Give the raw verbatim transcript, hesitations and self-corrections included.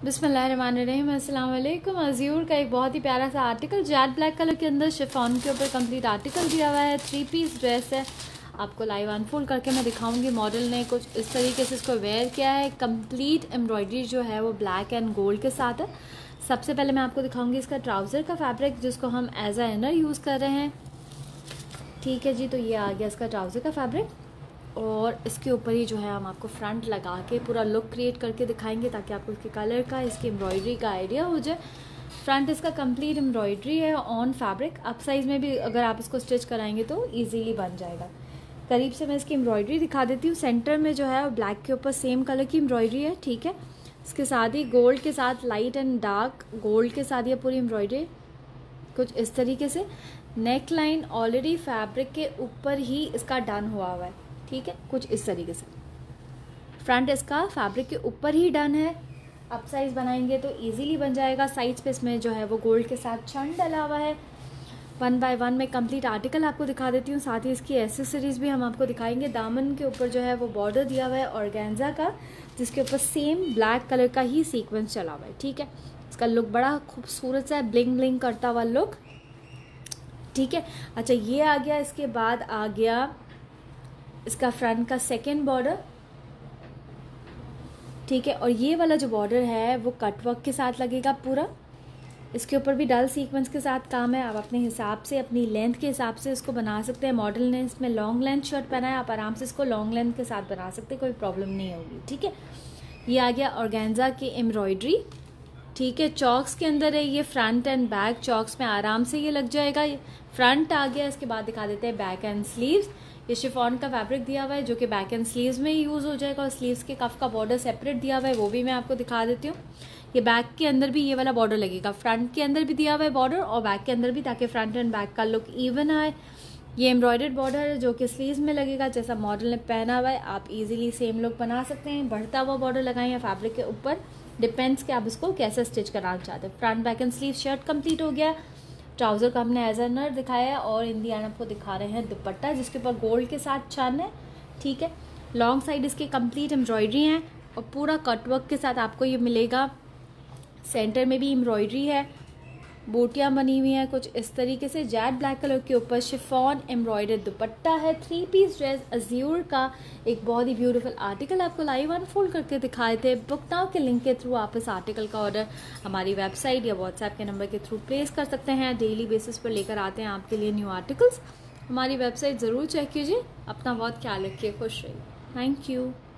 बिस्मिल्लाहिर्रहमानिर्रहीम, अस्सलाम वालेकुम। अज़्यूर का एक बहुत ही प्यारा सा आर्टिकल जेट ब्लैक कलर के अंदर शिफॉन के ऊपर कंप्लीट आर्टिकल दिया हुआ है। थ्री पीस ड्रेस है। आपको लाइव अनफोल्ड करके मैं दिखाऊंगी। मॉडल ने कुछ इस तरीके से इसको वेयर किया है। कंप्लीट एम्ब्रॉयडरी जो है वो ब्लैक एंड गोल्ड के साथ है। सबसे पहले मैं आपको दिखाऊंगी इसका ट्राउज़र का फैब्रिक, जिसको हम एज अ इनर यूज़ कर रहे हैं। ठीक है जी, तो ये आ गया इसका ट्राउज़र का फैब्रिक, और इसके ऊपर ही जो है हम आपको फ्रंट लगा के पूरा लुक क्रिएट करके दिखाएंगे, ताकि आपको इसके कलर का, इसकी एम्ब्रॉयडरी का आइडिया हो जाए। फ्रंट इसका कंप्लीट एम्ब्रॉयडरी है ऑन फैब्रिक। अप साइज़ में भी अगर आप इसको स्टिच कराएंगे तो इजीली बन जाएगा। करीब से मैं इसकी एम्ब्रॉयडरी दिखा देती हूँ। सेंटर में जो है ब्लैक के ऊपर सेम कलर की एम्ब्रॉयडरी है। ठीक है, इसके साथ ही गोल्ड के साथ लाइट एंड डार्क गोल्ड के साथ ये पूरी एम्ब्रॉयडरी कुछ इस तरीके से। नेक लाइन ऑलरेडी फैब्रिक के ऊपर ही इसका डन हुआ हुआ है। ठीक है, कुछ इस तरीके से फ्रंट इसका फैब्रिक के ऊपर ही डन है। अप साइज बनाएंगे तो इजीली बन जाएगा। साइज पे इसमें जो है वो गोल्ड के साथ छंड डला हुआ है। वन बाय वन में कंप्लीट आर्टिकल आपको दिखा देती हूँ, साथ ही इसकी एसेसरीज भी हम आपको दिखाएंगे। दामन के ऊपर जो है वो बॉर्डर दिया हुआ है ऑर्गेन्जा का, जिसके ऊपर सेम ब्लैक कलर का ही सीक्वेंस चला हुआ है। ठीक है, इसका लुक बड़ा खूबसूरत सा है, ब्लिंग ब्लिंग करता हुआ लुक। ठीक है, अच्छा ये आ गया। इसके बाद आ गया इसका फ्रंट का सेकेंड बॉर्डर। ठीक है, और ये वाला जो बॉर्डर है वो कटवर्क के साथ लगेगा पूरा। इसके ऊपर भी डल सीक्वेंस के साथ काम है। आप अपने हिसाब से, अपनी लेंथ के हिसाब से इसको बना सकते हैं। मॉडल ने इसमें लॉन्ग लेंथ शर्ट पहना है, आप आराम से इसको लॉन्ग लेंथ के साथ बना सकते हैं, कोई प्रॉब्लम नहीं होगी। ठीक है, ये आ गया ऑर्गेन्जा की एम्ब्रॉयडरी। ठीक है, चॉक्स के अंदर है ये। फ्रंट एंड बैक चॉक्स में आराम से ये लग जाएगा। फ्रंट आ गया। इसके बाद दिखा देते हैं बैक एंड स्लीव्स। ये शिफॉन का फैब्रिक दिया हुआ है, जो कि बैक एंड स्लीव्स में ही यूज़ हो जाएगा। और स्लीव्स के कफ का बॉर्डर सेपरेट दिया हुआ है, वो भी मैं आपको दिखा देती हूँ। ये बैक के अंदर भी ये वाला बॉर्डर लगेगा। फ्रंट के अंदर भी दिया हुआ है बॉर्डर, और बैक के अंदर भी, ताकि फ्रंट एंड बैक का लुक इवन आए। ये एम्ब्रॉयडर्ड बॉर्डर है जो कि स्लीव्स में लगेगा, जैसा मॉडल ने पहना हुआ है। आप इजीली सेम लुक बना सकते हैं। बढ़ता हुआ बॉर्डर लगाएं या फैब्रिक के ऊपर, डिपेंड्स कि आप इसको कैसे स्टिच कराना चाहते हैं। Front back and sleeve shirt complete हो गया। ट्राउज़र का हमने एज अनर दिखाया है, और इन दी एंड आपको दिखा रहे हैं दुपट्टा, जिसके ऊपर गोल्ड के साथ छन है। ठीक है, लॉन्ग साइड इसकी कंप्लीट एम्ब्रॉयडरी है, और पूरा कटवर्क के साथ आपको ये मिलेगा। सेंटर में भी एम्ब्रॉयडरी है, बूटियाँ बनी हुई हैं कुछ इस तरीके से। जेट ब्लैक कलर के ऊपर शिफॉन एम्ब्रॉयडर्ड दुपट्टा है। थ्री पीस ड्रेस अज़्यूर का एक बहुत ही ब्यूटीफुल आर्टिकल आपको लाइव अनफोल्ड करके दिखाए थे। बुक नाउ के लिंक के थ्रू आप इस आर्टिकल का ऑर्डर हमारी वेबसाइट या व्हाट्सएप के नंबर के थ्रू प्लेस कर सकते हैं। डेली बेसिस पर लेकर आते हैं आपके लिए न्यू आर्टिकल्स। हमारी वेबसाइट ज़रूर चेक कीजिए। अपना बहुत ख्याल रखिए, खुश रहिए। Thank you.